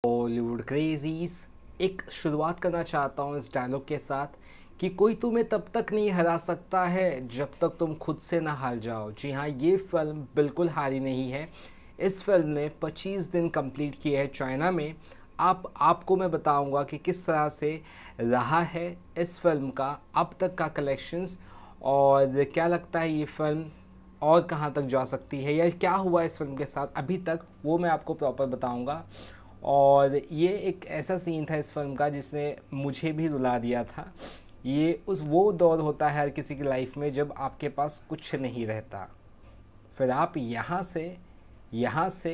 Bollywood crazies. एक शुरुआत करना चाहता हूँ इस डायलॉग के साथ कि कोई तुम्हें तब तक नहीं हरा सकता है जब तक तुम खुद से ना हार जाओ। जी हाँ, ये फिल्म बिल्कुल हारी नहीं है। इस फिल्म ने 25 दिन कंप्लीट किए हैं चाइना में। आपको मैं बताऊंगा कि किस तरह से रहा है इस फिल्म का अब तक का कलेक्शंस, और क्या लगता है ये फिल्म और कहाँ तक जा सकती है या क्या हुआ इस फिल्म के साथ अभी तक, वो मैं आपको प्रॉपर बताऊंगा। और ये एक ऐसा सीन था इस फिल्म का जिसने मुझे भी रुला दिया था। ये उस वो दौर होता है हर किसी की लाइफ में जब आपके पास कुछ नहीं रहता, फिर आप यहाँ से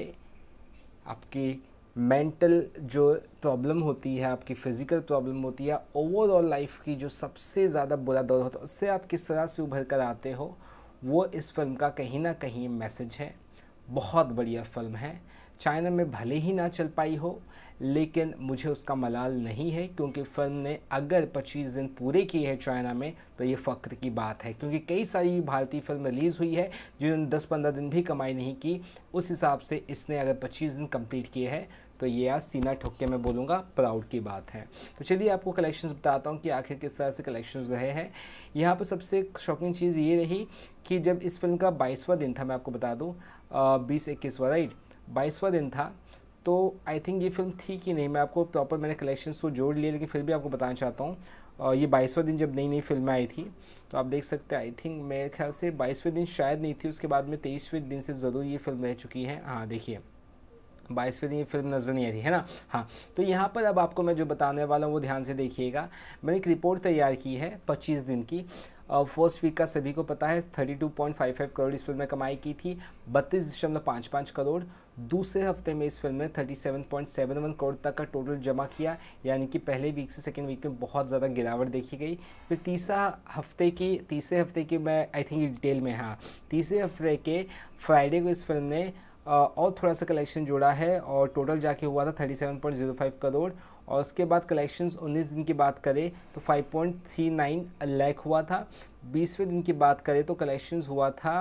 आपकी मेंटल जो प्रॉब्लम होती है, आपकी फ़िज़िकल प्रॉब्लम होती है, ओवरऑल लाइफ की जो सबसे ज़्यादा बुरा दौर होता है, उससे आप किस तरह से उभर कर आते हो, वो इस फिल्म का कहीं ना कहीं मैसेज है। बहुत बढ़िया फिल्म है। चाइना में भले ही ना चल पाई हो, लेकिन मुझे उसका मलाल नहीं है, क्योंकि फ़िल्म ने अगर 25 दिन पूरे किए हैं चाइना में तो ये फ़ख्र की बात है। क्योंकि कई सारी भारतीय फिल्म रिलीज़ हुई है जिन्होंने 10-15 दिन भी कमाई नहीं की, उस हिसाब से इसने अगर 25 दिन कंप्लीट किए हैं तो ये आज सीना ठोक के मैं बोलूँगा प्राउड की बात है। तो चलिए आपको कलेक्शंस बताता हूँ कि आखिर किस तरह से कलेक्शंस रहे हैं। यहाँ पर सबसे शॉकिंग चीज़ ये रही कि जब इस फिल्म का 22वां दिन था, मैं आपको बता दूँ 20-21वां, राइट, 22वां दिन था, तो आई थिंक ये फिल्म थी कि नहीं, मैं आपको प्रॉपर मैंने कलेक्शंस तो जोड़ लिए, लेकिन फिर भी आपको बताना चाहता हूँ। ये 22वां दिन जब नई नई फिल्में आई थी, तो आप देख सकते हैं, आई थिंक मेरे ख्याल से 22वें दिन शायद नहीं थी, उसके बाद में 23वें दिन से ज़रूर ये फिल्म रह चुकी है। हाँ देखिए, 22वें दिन ये फिल्म नज़र नहीं आ रही है ना। हाँ, तो यहाँ पर अब आपको मैं जो बताने वाला हूँ वो ध्यान से देखिएगा। मैंने एक रिपोर्ट तैयार की है 25 दिन की। फर्स्ट वीक का सभी को पता है 32.55 करोड़ इस फिल्म में कमाई की थी, 32.55 करोड़। दूसरे हफ्ते में इस फिल्म ने 37.71 करोड़ तक का टोटल जमा किया, यानी कि पहले वीक से सेकेंड वीक में बहुत ज़्यादा गिरावट देखी गई। फिर तीसरे हफ्ते की मैं आई थिंक डिटेल में, हाँ, तीसरे हफ्ते के फ्राइडे को इस फिल्म ने और थोड़ा सा कलेक्शन जोड़ा है और टोटल जाके हुआ था 37.05 करोड़। और उसके बाद कलेक्शंस 19 दिन की बात करें तो 5.39 लाख हुआ था। 20वें दिन की बात करें तो कलेक्शंस हुआ था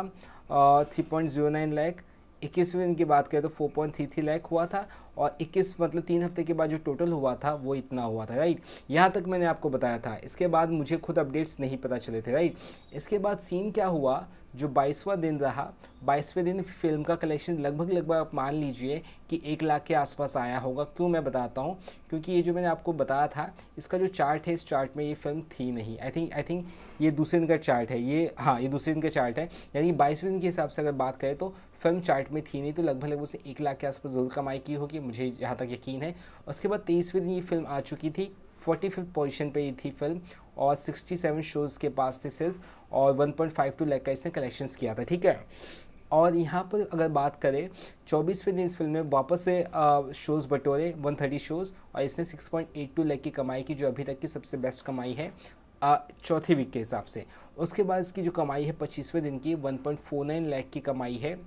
3.09 लाख। 21वें दिन की बात करें तो 4.33 लाख हुआ था। और 21 मतलब 3 हफ्ते के बाद जो टोटल हुआ था वो इतना हुआ था, राइट। यहाँ तक मैंने आपको बताया था। इसके बाद मुझे खुद अपडेट्स नहीं पता चले थे, राइट। इसके बाद सीन क्या हुआ, जो 22वां दिन रहा, 22वें दिन फिल्म का कलेक्शन लगभग आप मान लीजिए कि 1 लाख के आसपास आया होगा। क्यों, मैं बताता हूँ। क्योंकि ये जो मैंने आपको बताया था, इसका जो चार्ट है, इस चार्ट में ये फिल्म थी नहीं। आई थिंक ये दूसरे दिन का चार्ट है ये, हाँ ये दूसरे दिन का चार्ट है, यानी 22वें दिन के हिसाब से अगर बात करें तो फिल्म चार्ट में थी नहीं, तो लगभग उसे 1 लाख के आसपास ज़रूर कमाई की होगी, मुझे जहाँ तक यकीन है। उसके बाद 23वें दिन ये फिल्म आ चुकी थी, 45th पोजीशन पे ये थी फिल्म, और 67 शोज़ के पास थे सिर्फ, और 1.52 लाख का इसने कलेक्शंस किया था, ठीक है। और यहाँ पर अगर बात करें 24वें दिन इस फिल्म में वापस से शोज़ बटोरे 130 शोज़, और इसने 6.82 लाख की कमाई की, जो अभी तक की सबसे बेस्ट कमाई है चौथे वीक के हिसाब से। उसके बाद इसकी जो कमाई है 25वें दिन की 1.49 लाख की कमाई है।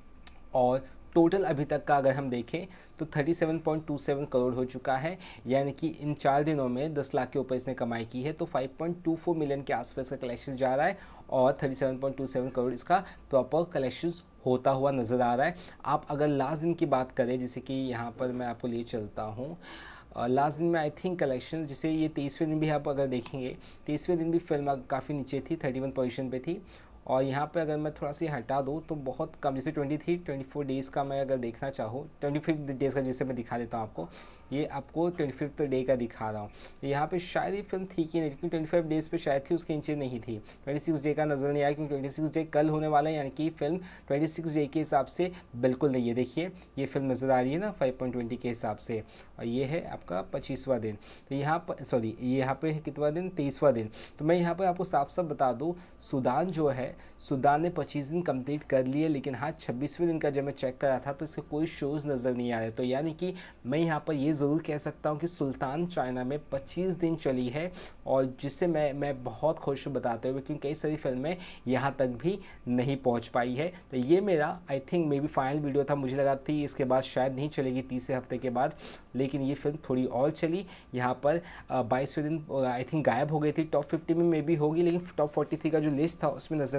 और टोटल अभी तक का अगर हम देखें तो 37.27 करोड़ हो चुका है, यानी कि इन 4 दिनों में 10 लाख के ऊपर इसने कमाई की है। तो 5.24 मिलियन के आसपास का कलेक्शन जा रहा है, और 37.27 करोड़ इसका प्रॉपर कलेक्शन होता हुआ नज़र आ रहा है। आप अगर लास्ट दिन की बात करें, जैसे कि यहाँ पर मैं आपको लिए चलता हूँ, लास्ट दिन में आई थिंक कलेक्शन, जैसे ये 23वें दिन भी आप अगर देखेंगे, 23वें दिन भी फिल्म काफ़ी नीचे थी, 31 पोजीशन पे थी। और यहाँ पे अगर मैं थोड़ा सा हटा दूँ तो बहुत कम, जैसे 24 डेज़ का मैं अगर देखना चाहूँ, 25 डेज़ का जैसे मैं दिखा देता हूँ आपको, ये आपको 25th डे का दिखा रहा हूँ। यहाँ पे शायद ये फिल्म थी कि नहीं, क्योंकि 25 डेज़ पे शायद थी, उसके नीचे नहीं थी। 26 डे का नज़र नहीं आया, क्योंकि 26 डे कल होने वाला है, यानी कि फिल्म 26 डे के हिसाब से बिल्कुल नहीं है। देखिए ये फिल्म नज़र आ रही है ना 5.20 के हिसाब से, और ये है आपका 25वां दिन। तो यहाँ पर सॉरी, यहाँ पे कितवा दिन, 23वां दिन। तो मैं यहाँ पर आपको साफ साफ बता दूँ, सूडान जो है, सूडान ने 25 दिन कंप्लीट कर लिए, लेकिन हाँ 26वें दिन का जब मैं चेक करा था तो इसके कोई शोज़ नज़र नहीं आ रहे। तो यानी कि मैं यहाँ पर ये ज़रूर कह सकता हूँ कि सुल्तान चाइना में 25 दिन चली है, और जिससे मैं बहुत खुश हूँ बताते हुए, क्योंकि कई सारी फिल्में यहाँ तक भी नहीं पहुँच पाई है। तो ये मेरा I think maybe final video था। मुझे लगा थी इसके बाद शायद नहीं चलेगी तीसरे हफ्ते के बाद, लेकिन ये फिल्म थोड़ी और चली। यहाँ पर 22वें दिन आई थिंक गायब हो गई थी, टॉप 50 में मे बी होगी, लेकिन टॉप 43 का जो लिस्ट था उसमें नज़र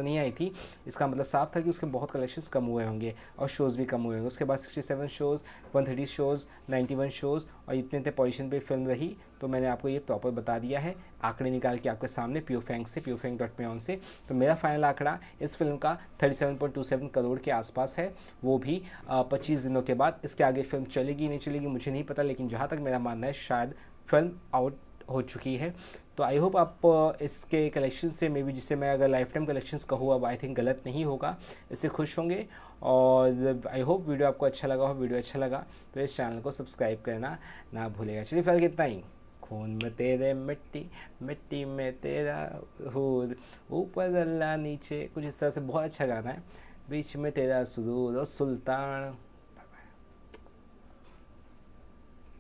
नहीं आई थी, इसका मतलब साफ था कि उसके बहुत कलेक्शंस कम हुए होंगे और शोज़ भी कम हुए होंगे। उसके बाद 67 शोज़, 130 शोज़, 91 शोज़ और इतने पोजीशन पे फिल्म रही। तो मैंने आपको ये प्रॉपर बता दिया है, आंकड़े निकाल के आपके सामने प्योफेंग से, प्योफेंग.me से। तो मेरा फाइनल आंकड़ा इस फिल्म का 37.27 करोड़ के आसपास है, वो भी 25 दिनों के बाद। इसके आगे फिल्म चलेगी नहीं चलेगी मुझे नहीं पता, लेकिन जहाँ तक मेरा मानना है शायद फिल्म आउट हो चुकी है। तो आई होप आप इसके कलेक्शन से, मे बी जिसे मैं अगर लाइफ टाइम कलेक्शंस कहूँ अब, आई थिंक गलत नहीं होगा, इससे खुश होंगे। और आई होप वीडियो आपको अच्छा लगा हो। वीडियो अच्छा लगा तो इस चैनल को सब्सक्राइब करना ना भूलेगा। चलिए फिलहाल कितना ही। खून में तेरे मिट्टी, मिट्टी में तेरा हूर, ऊपर अल्लाह नीचे, कुछ इस तरह से बहुत अच्छा गाना है। बीच में तेरा सुरूर और सुल्तान।